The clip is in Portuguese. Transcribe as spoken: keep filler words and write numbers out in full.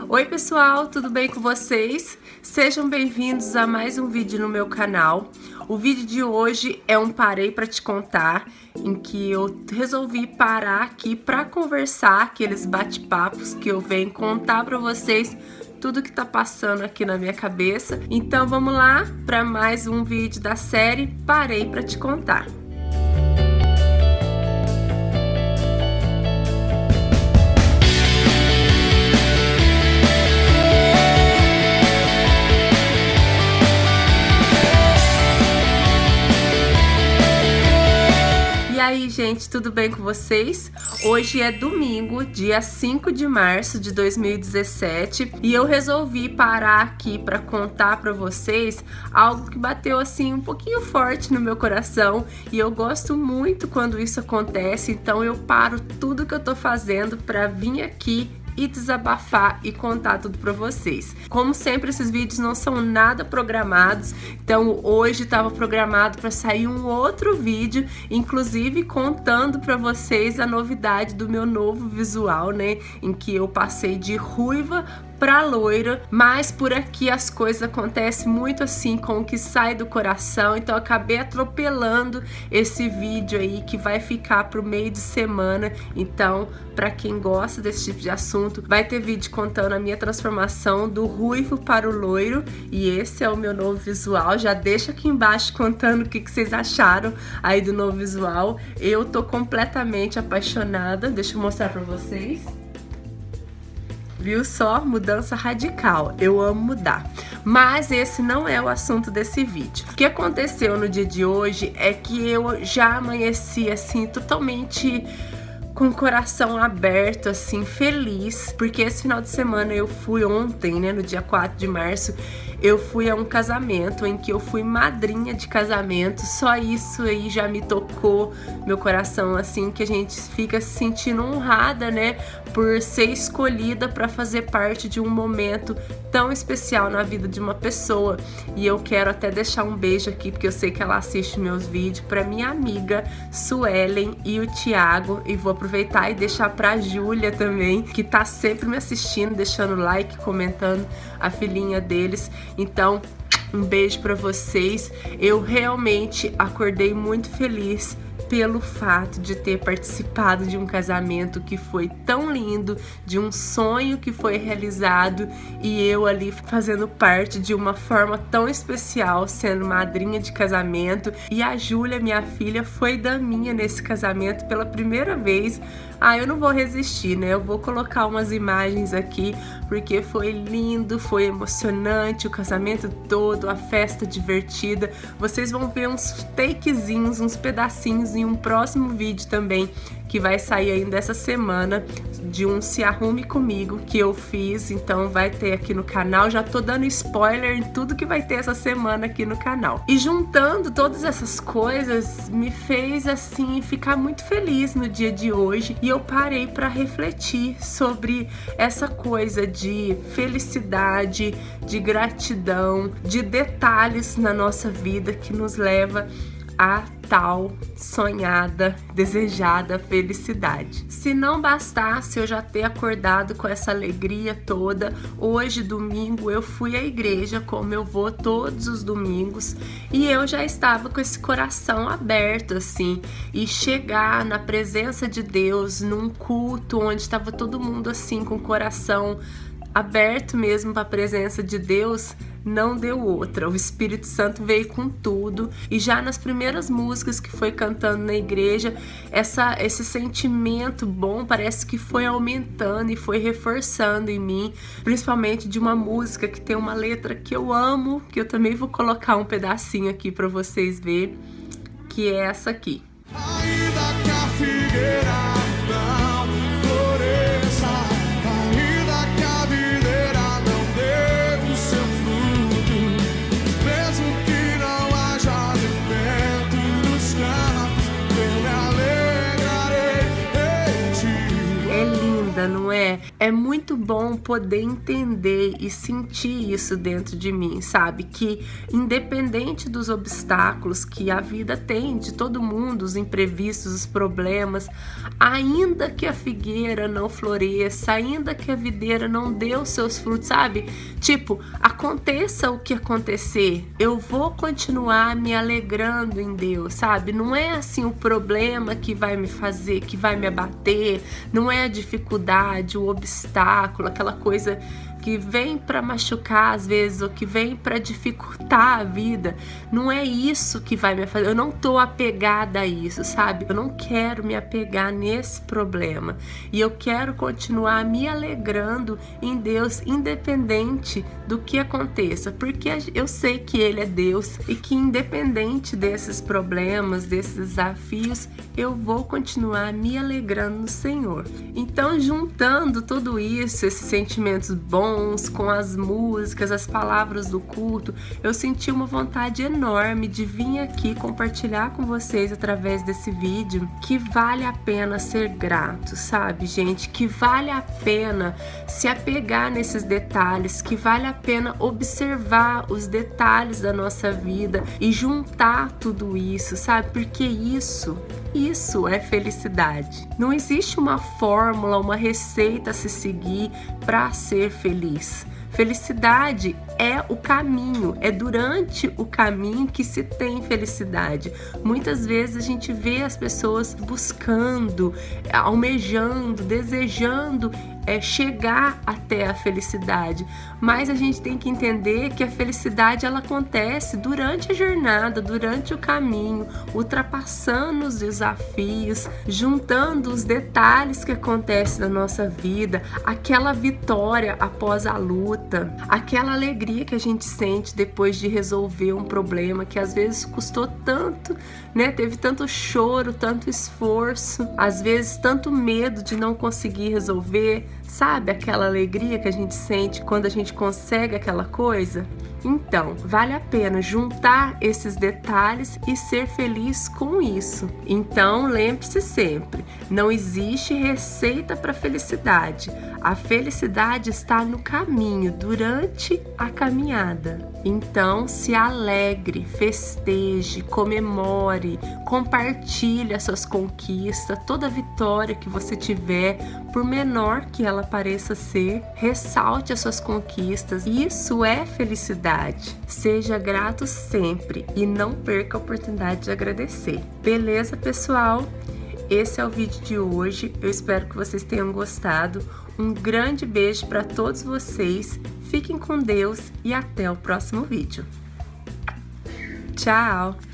Oi pessoal, tudo bem com vocês? Sejam bem-vindos a mais um vídeo no meu canal. O vídeo de hoje é um parei para te contar, em que eu resolvi parar aqui para conversar, aqueles bate-papos que eu venho contar para vocês tudo que tá passando aqui na minha cabeça. Então vamos lá para mais um vídeo da série Parei para te contar. E aí, gente, tudo bem com vocês? Hoje é domingo, dia cinco de março de dois mil e dezessete, e eu resolvi parar aqui para contar para vocês algo que bateu assim um pouquinho forte no meu coração, e eu gosto muito quando isso acontece, então eu paro tudo que eu tô fazendo para vir aqui e desabafar e contar tudo pra vocês. Como sempre, esses vídeos não são nada programados, então hoje estava programado para sair um outro vídeo, inclusive contando para vocês a novidade do meu novo visual, né, em que eu passei de ruiva pra loira, mas por aqui as coisas acontecem muito assim com o que sai do coração, então eu acabei atropelando esse vídeo aí que vai ficar pro meio de semana. Então, pra quem gosta desse tipo de assunto, vai ter vídeo contando a minha transformação do ruivo para o loiro, e esse é o meu novo visual. Já deixa aqui embaixo contando o que, que vocês acharam aí do novo visual. Eu tô completamente apaixonada, deixa eu mostrar pra vocês. Viu só? Mudança radical. Eu amo mudar. Mas esse não é o assunto desse vídeo. O que aconteceu no dia de hoje é que eu já amanheci assim totalmente com o coração aberto, assim, feliz, porque esse final de semana eu fui ontem, né, no dia quatro de março, eu fui a um casamento em que eu fui madrinha de casamento. Só isso aí já me tocou meu coração, assim, que a gente fica se sentindo honrada, né, por ser escolhida para fazer parte de um momento tão especial na vida de uma pessoa. E eu quero até deixar um beijo aqui, porque eu sei que ela assiste meus vídeos, para minha amiga Suelen e o Thiago, e vou aproveitar e deixar pra Júlia também, que tá sempre me assistindo, deixando like, comentando, a filhinha deles. Então, um beijo pra vocês. Eu realmente acordei muito feliz pelo fato de ter participado de um casamento que foi tão lindo, de um sonho que foi realizado, e eu ali fazendo parte de uma forma tão especial, sendo madrinha de casamento. E a Júlia, minha filha, foi daminha nesse casamento pela primeira vez. Ah, eu não vou resistir, né? Eu vou colocar umas imagens aqui, porque foi lindo, foi emocionante, o casamento todo, a festa divertida. Vocês vão ver uns takezinhos, uns pedacinhos em um próximo vídeo também, que vai sair ainda essa semana, de um Se Arrume Comigo que eu fiz. Então vai ter aqui no canal. Já tô dando spoiler em tudo que vai ter essa semana aqui no canal. E juntando todas essas coisas, me fez assim ficar muito feliz no dia de hoje, e eu parei para refletir sobre essa coisa de felicidade, de gratidão, de detalhes na nossa vida que nos leva a tal sonhada, desejada felicidade. Se não bastasse eu já ter acordado com essa alegria toda, hoje, domingo, eu fui à igreja, como eu vou todos os domingos, e eu já estava com esse coração aberto, assim, e chegar na presença de Deus, num culto onde estava todo mundo assim, com o coração aberto mesmo para a presença de Deus, não deu outra. O Espírito Santo veio com tudo, e já nas primeiras músicas que foi cantando na igreja, essa, esse sentimento bom parece que foi aumentando e foi reforçando em mim, principalmente de uma música que tem uma letra que eu amo, que eu também vou colocar um pedacinho aqui para vocês verem, que é essa aqui. Ainda que a figueira não é? É muito bom poder entender e sentir isso dentro de mim, sabe? Que independente dos obstáculos que a vida tem, de todo mundo, os imprevistos, os problemas, ainda que a figueira não floresça, ainda que a videira não dê os seus frutos, sabe? Tipo, aconteça o que acontecer, eu vou continuar me alegrando em Deus, sabe? Não é assim o problema que vai me fazer, que vai me abater, não é a dificuldade, o obstáculo, aquela coisa que vem para machucar às vezes, ou que vem para dificultar a vida. Não é isso que vai me fazer. Eu não tô apegada a isso, sabe? Eu não quero me apegar nesse problema. E eu quero continuar me alegrando em Deus, independente do que aconteça. Porque eu sei que Ele é Deus e que independente desses problemas, desses desafios, eu vou continuar me alegrando no Senhor. Então, juntando tudo isso, esses sentimentos bons, com as músicas, as palavras do culto, eu senti uma vontade enorme de vir aqui compartilhar com vocês através desse vídeo que vale a pena ser grato, sabe, gente? Que vale a pena se apegar nesses detalhes, que vale a pena observar os detalhes da nossa vida e juntar tudo isso, sabe? Porque isso, isso é felicidade. Não existe uma fórmula, uma receita a se seguir para ser feliz. Felicidade é o caminho, é durante o caminho que se tem felicidade. Muitas vezes a gente vê as pessoas buscando, almejando, desejando é, chegar até a felicidade, mas a gente tem que entender que a felicidade ela acontece durante a jornada, durante o caminho, ultrapassando os desafios, juntando os detalhes que acontecem na nossa vida, aquela vitória após a luta, aquela alegria que a gente sente depois de resolver um problema que às vezes custou tanto, né? Teve tanto choro, tanto esforço, às vezes tanto medo de não conseguir resolver. Sabe aquela alegria que a gente sente quando a gente consegue aquela coisa? Então, vale a pena juntar esses detalhes e ser feliz com isso. Então, lembre-se sempre, não existe receita para felicidade. A felicidade está no caminho, durante a caminhada. Então, se alegre, festeje, comemore, compartilhe as suas conquistas, toda vitória que você tiver, por menor que ela pareça ser, ressalte as suas conquistas. Isso é felicidade. Seja grato sempre e não perca a oportunidade de agradecer. Beleza, pessoal? Esse é o vídeo de hoje. Eu espero que vocês tenham gostado. Um grande beijo para todos vocês. Fiquem com Deus e até o próximo vídeo. Tchau!